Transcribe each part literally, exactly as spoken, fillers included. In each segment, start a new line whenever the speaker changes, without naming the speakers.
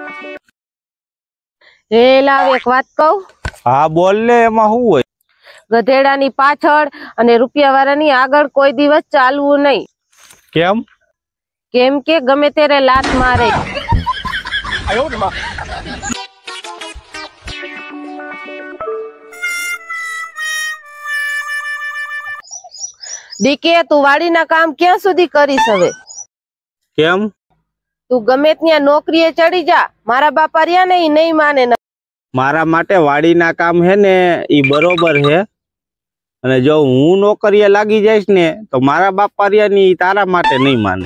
એ લાવ એક વાત કહું।
હા બોલ ને, એમાં શું હોય?
ગધેડાની પાછળ અને રૂપિયા વાળાની આગળ કોઈ દિવસ ચાલવું નહીં।
કેમ?
કેમ કે ગમે ત્યારે લાત મારે। ડીકે તું વાડીના કામ ક્યાં સુધી કરીશ હવે?
કેમ?
તું ગમે ત્યાં નોકરીએ ચડી જા, મારા બાપા રહ્યા ને ઈ નહીં માને।
મારા માટે વાડીના કામ હે ને ઈ બરોબર હે, અને જો હું નોકરીએ લાગી જઈશ ને તો મારા બાપા રહ્યા ની તારા માટે નહીં માને।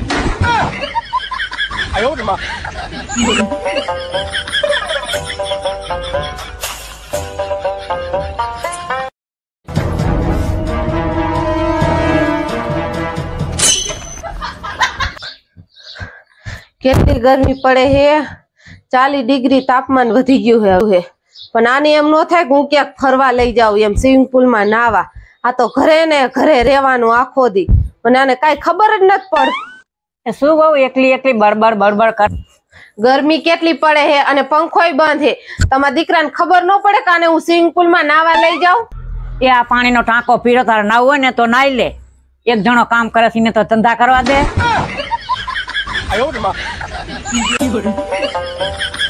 કેટલી ગરમી પડે હે, ચાલીસ ડિગ્રી તાપમાન વધી ગયું હે। પણ આને એમ ન થાય કે હું ક્યાંક ફરવા લઈ જાઉં એમ સ્વિમિંગ પુલ માં નાવા। આ તો ઘરે ને ઘરે રહેવાનું આખો દી, મને આને કઈ ખબર જ નથી પડતી।
શું બહુ એકલી એકલી બળબડ બળબડ કર।
ગરમી કેટલી પડે હે અને પંખોય બંધ હે, તમારા દીકરાને ખબર ન પડે કે આને હું સ્વિમિંગ પુલ માં નાવા લઈ જાઉં?
એ આ પાણીનો ટાંકો પીરો, તારે નાવું હોય ને તો નાઈ લે। એક જણો કામ કરે છે ને તો ધંધા કરવા દે।